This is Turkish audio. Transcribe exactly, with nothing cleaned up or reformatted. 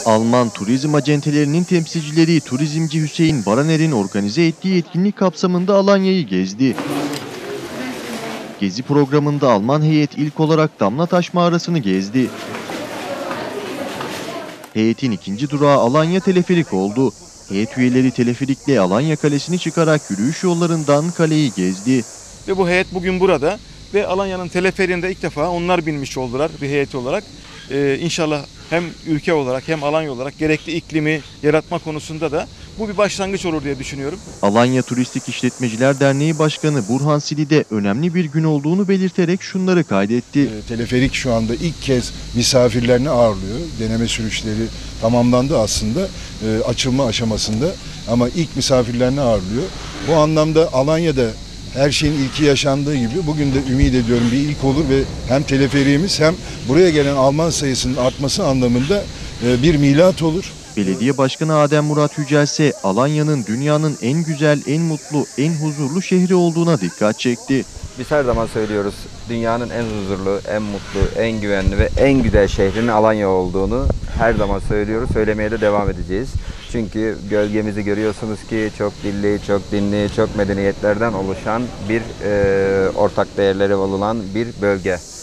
Alman turizm acentelerinin temsilcileri turizmci Hüseyin Baraner'in organize ettiği etkinlik kapsamında Alanya'yı gezdi. Gezi programında Alman heyet ilk olarak Damlataş Mağarası'nı gezdi. Heyetin ikinci durağı Alanya Teleferik oldu. Heyet üyeleri teleferikle Alanya Kalesi'ni çıkarak yürüyüş yollarından kaleyi gezdi. Ve bu heyet bugün burada ve Alanya'nın teleferiğinde ilk defa onlar binmiş oldular bir heyet olarak. Ee, inşallah hem ülke olarak hem Alanya olarak gerekli iklimi yaratma konusunda da bu bir başlangıç olur diye düşünüyorum. Alanya Turistik İşletmeciler Derneği Başkanı Burhan Sili de önemli bir gün olduğunu belirterek şunları kaydetti. E, teleferik şu anda ilk kez misafirlerini ağırlıyor. Deneme sürüşleri tamamlandı aslında e, açılma aşamasında ama ilk misafirlerini ağırlıyor. Bu anlamda Alanya'da her şeyin ilki yaşandığı gibi bugün de ümit ediyorum bir ilk olur ve hem teleferiğimiz hem buraya gelen Alman sayısının artması anlamında e, bir milat olur. Belediye Başkanı Adem Murat Yücel ise Alanya'nın dünyanın en güzel, en mutlu, en huzurlu şehri olduğuna dikkat çekti. Biz her zaman söylüyoruz, dünyanın en huzurlu, en mutlu, en güvenli ve en güzel şehrinin Alanya olduğunu her zaman söylüyoruz, söylemeye de devam edeceğiz. Çünkü gölgemizi görüyorsunuz ki çok dilli, çok dinli, çok medeniyetlerden oluşan bir e, ortak değerleri olan bir bölge.